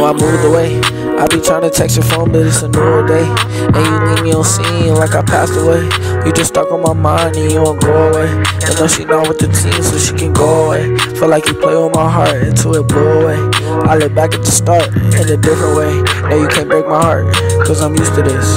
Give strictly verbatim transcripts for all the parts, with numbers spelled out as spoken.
No, I moved away. I be tryna text your phone, but it's a newer day. And you leave me on scene like I passed away. You just stuck on my mind and you won't go away. And know she not with the team, so she can go away. Feel like you play with my heart until it blew away. I look back at the start in a different way. No, you can't break my heart, cause I'm used to this.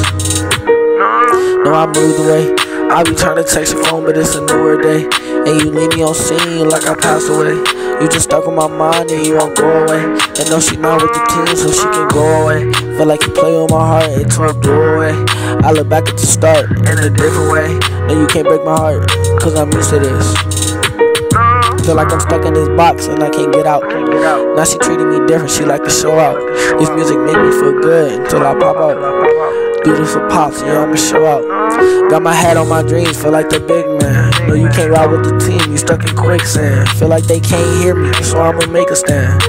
No, I moved away. I be tryna text your phone, but it's a newer day. And you leave me on scene like I passed away. You just stuck on my mind and you won't go away. And know she not with the team, so she can go away. Feel like you play with my heart until it blew away. I look back at the start in a different way. No, you can't break my heart, cause I'm used to this. Feel like I'm stuck in this box and I can't get out. Now she treating me different, she like to show out. This music make me feel good until I pop out. Do this for pops, yeah, I'ma show out. Got my hat on my dreams, feel like the big man. No, you can't ride with the team, you stuck in quicksand. Feel like they can't hear me, so I'ma make a stand.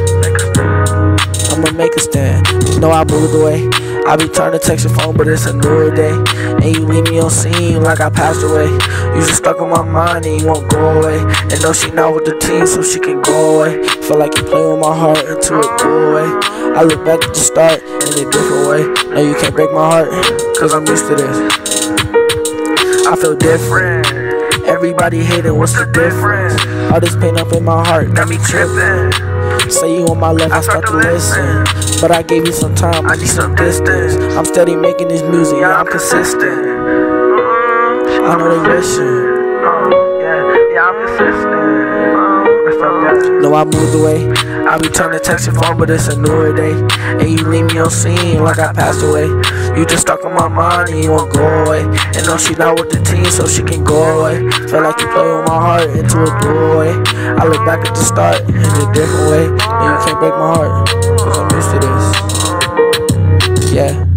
I'ma make a stand. You know I moved away. I be trying to text your phone, but it's a newer day. And you leave me on scene like I passed away. You just stuck on my mind and you won't go away. And know she not with the team, so she can go away. Feel like you play with my heart until it go away. I look back at the start in a different way. No, you can't break my heart, cause I'm used to this. I feel different. Everybody hating, what's the difference? All this pain up in my heart got me tripping. Say you on my left, I start to listen. But I gave you some time, I need some distance. I'm steady making this music, yeah, I'm consistent. I know they wishing. Yeah, yeah, I'm consistent. No, I moved away. I be trying to text your phone, but it's a newer day. And you leave me on scene like I passed away. You just stuck on my mind and you won't go away. And know she not with the team, so she can go away. Feel like you play with my heart until it blew away. I look back at the start in a different way. And you can't break my heart, cause I'm used to this. Yeah.